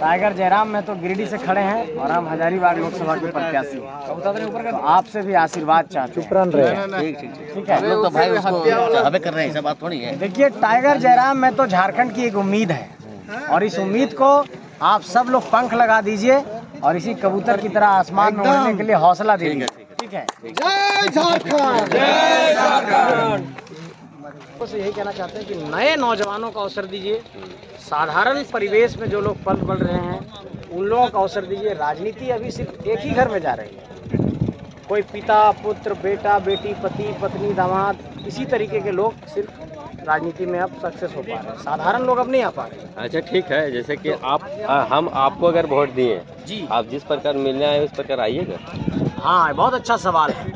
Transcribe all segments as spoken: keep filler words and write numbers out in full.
Tiger Jairam में तो गिरिडीह से खड़े हैं और हम हजारीबाग लोकसभा के प्रत्याशी हैं, तो आपसे भी आशीर्वाद चाहते हैं। ठीक है, लोग तो भाई उसको हमें कर रहे हैं, ऐसा बात थोड़ी है। देखिए टाइगर जयराम में तो झारखंड की एक उम्मीद है और इस उम्मीद को आप सब लोग पंख लगा दीजिए और इसी कबूतर की तरह आसमान में उड़ने के लिए हौसला दीजिए। ठीक है, जय झारखंड, जय झारखंड। से यही कहना चाहते हैं कि नए नौजवानों को अवसर दीजिए, साधारण परिवेश में जो लोग पल पल रहे हैं उन लोगों को अवसर दीजिए। राजनीति अभी सिर्फ एक ही घर में जा रही है, कोई पिता पुत्र, बेटा बेटी, पति पत्नी, दामाद, इसी तरीके के लोग सिर्फ राजनीति में अब सक्सेस हो पा रहे हैं, साधारण लोग अब नहीं आ पा रहे। अच्छा ठीक है, जैसे कि आप आ, हम आपको अगर वोट दिए जी, आप जिस प्रकार मिलने आए उस प्रकार आइएगा। हाँ, बहुत अच्छा सवाल है।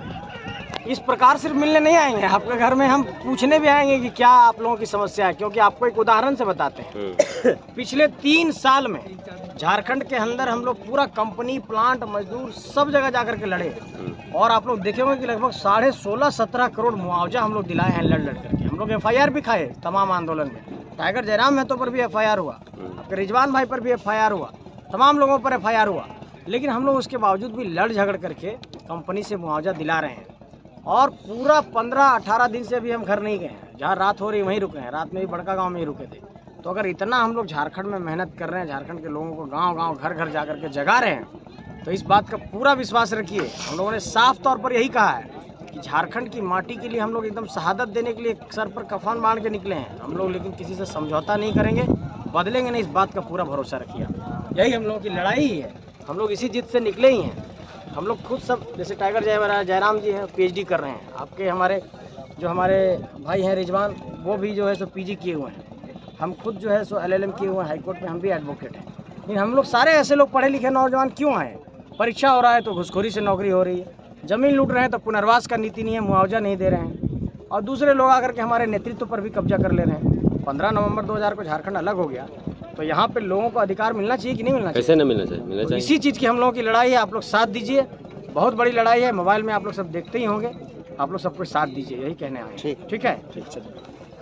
इस प्रकार सिर्फ मिलने नहीं आएंगे, आपके घर में हम पूछने भी आएंगे कि क्या आप लोगों की समस्या है, क्योंकि आपको एक उदाहरण से बताते हैं। पिछले तीन साल में झारखंड के अंदर हम लोग पूरा कंपनी, प्लांट, मजदूर सब जगह जाकर के लड़े और आप लोग देखे होंगे कि लगभग साढ़े सोलह सत्रह करोड़ मुआवजा हम लोग दिलाए हैं लड़ लड़ करके। हम लोग एफ आई आर भी खाए तमाम आंदोलन में। टाइगर जयराम महतो पर भी एफ आई आर हुआ, आपके रिजवान भाई पर भी एफ आई आर हुआ, तमाम लोगों पर एफ आई आर हुआ, लेकिन हम लोग उसके बावजूद भी लड़ झगड़ करके कंपनी से मुआवजा दिला रहे हैं। और पूरा पंद्रह अठारह दिन से भी हम घर नहीं गए हैं, जहाँ रात हो रही वहीं रुके हैं। रात में भी बड़का गांव में ही रुके थे। तो अगर इतना हम लोग झारखंड में मेहनत कर रहे हैं, झारखंड के लोगों को गांव गांव घर घर जा कर के जगा रहे हैं, तो इस बात का पूरा विश्वास रखिए। हम लोगों ने साफ तौर पर यही कहा है कि झारखंड की माटी के लिए हम लोग एकदम शहादत देने के लिए सर पर कफन बांध के निकले हैं हम लोग, लेकिन किसी से समझौता नहीं करेंगे, बदलेंगे नहीं, इस बात का पूरा भरोसा रखिए। यही हम लोगों की लड़ाई ही है, हम लोग इसी जिद से निकले ही हैं। हम लोग खुद सब, जैसे टाइगर जय जयराम जी हैं, पीएचडी कर रहे हैं। आपके हमारे जो हमारे भाई हैं रिजवान, वो भी जो है सो पीजी किए हुए हैं। हम खुद जो है सो एलएलएम किए हुए हैं, हाईकोर्ट में हम भी एडवोकेट हैं। लेकिन हम लोग सारे ऐसे लोग पढ़े लिखे नौजवान क्यों आए? परीक्षा हो रहा है तो घुसखोरी से नौकरी हो रही है, जमीन लूट रहे हैं तो पुनर्वास का नीति नहीं है, मुआवजा नहीं दे रहे हैं, और दूसरे लोग आकर के हमारे नेतृत्व पर भी कब्जा कर ले रहे हैं। पंद्रह नवंबर दो हज़ार को झारखंड अलग हो गया, तो यहाँ पे लोगों को अधिकार मिलना चाहिए कि नहीं मिलना चाहिए? कैसे नहीं मिलना चाहिए? मिलना चाहिए। इसी चीज़ की हम लोगों की लड़ाई है, आप लोग साथ दीजिए। बहुत बड़ी लड़ाई है, मोबाइल में आप लोग सब देखते ही होंगे, आप लोग सब कुछ साथ दीजिए, यही कहने आए। ठीक ठीक है, ठीक चलिए।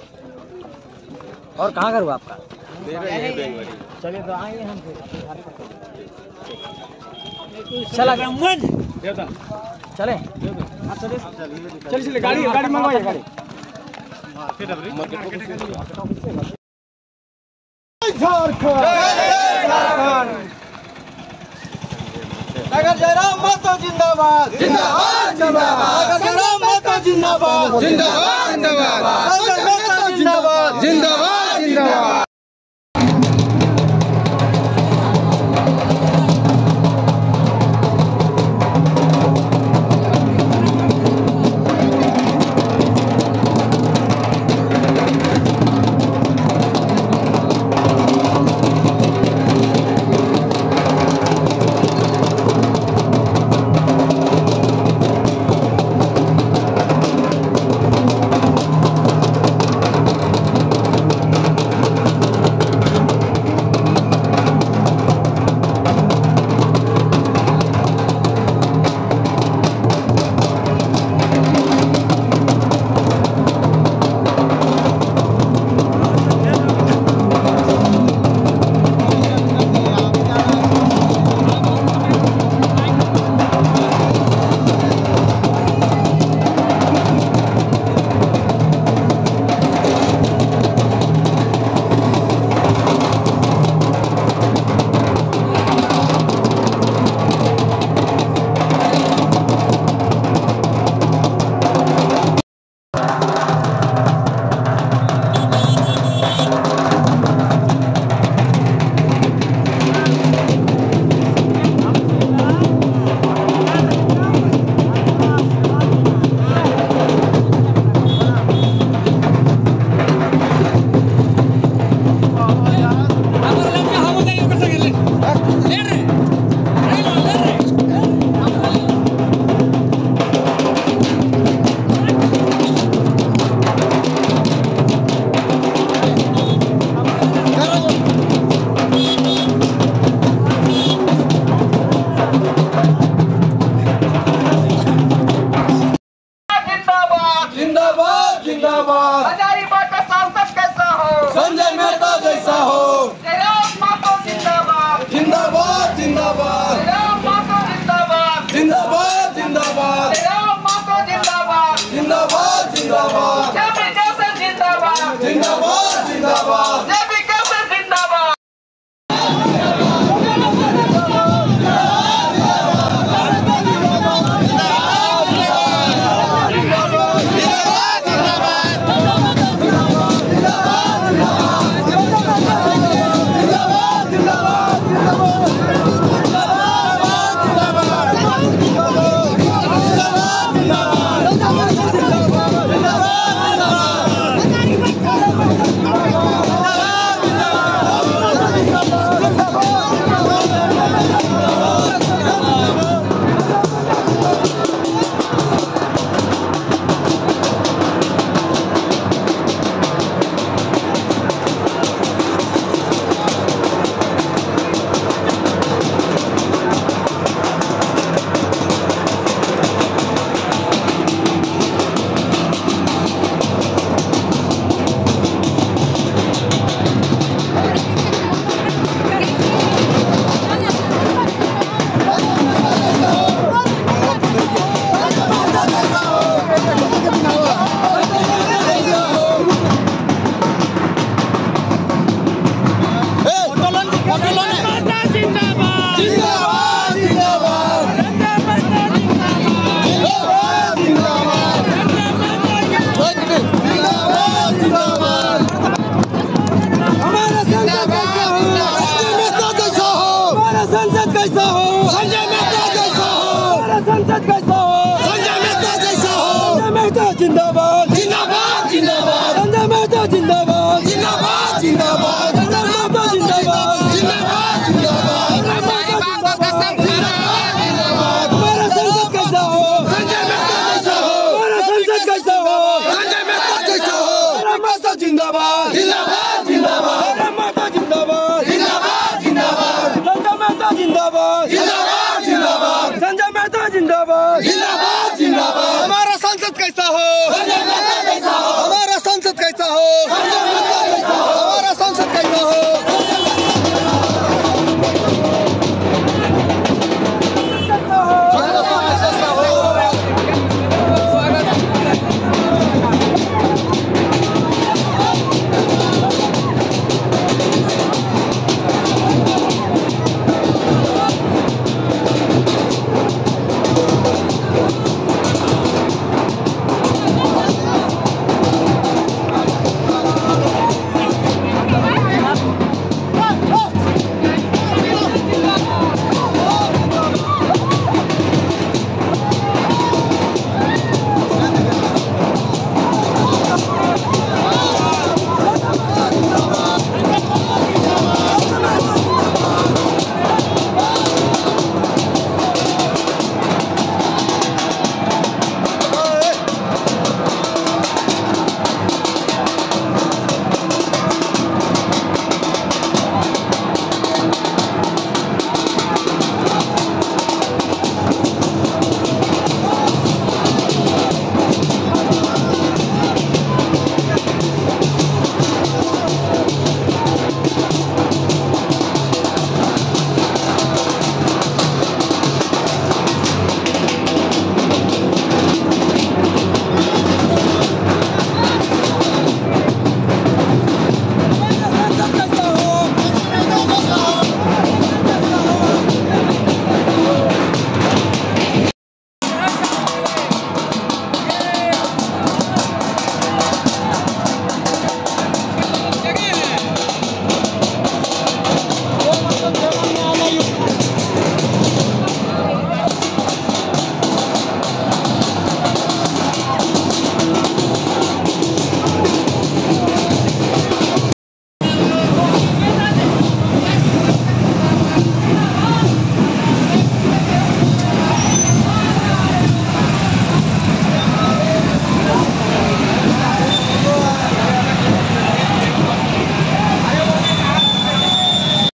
और कहाँ घर हुआ आपका? चलिए तो आएंगे हम फिर। चला चले चलिए चलिए, गाड़ी गाड़ी मंगवाइए गाड़ी। टाइगर जयराम महतो जिंदाबाद, जिंदाबाद जिंदाबाद। टाइगर जयराम महतो जिंदाबाद, जिंदाबाद जिंदाबाद। टाइगर महतो जिंदाबाद, जिंदाबाद जिंदाबाद। जिंदाबाद जिंदाबाद जिंदाबाद संजय मेहता जिंदाबाद जिंदाबाद जिंदाबाद हमारा संसद कैसा हो संजय मेहता जैसा हो हमारा संसद कैसा हो संजय मेहता जैसा हो हमारा मेहता जिंदाबाद जिंदाबाद जिंदाबाद हमारा मेहता जिंदाबाद जिंदाबाद जिंदाबाद संजय मेहता जिंदाबाद जिंदाबाद जिंदाबाद संजय मेहता जिंदाबाद जिंदाबाद जिंदाबाद हमारा संसद कैसा हो संजय मेहता जैसा हो हमारा संसद कैसा हो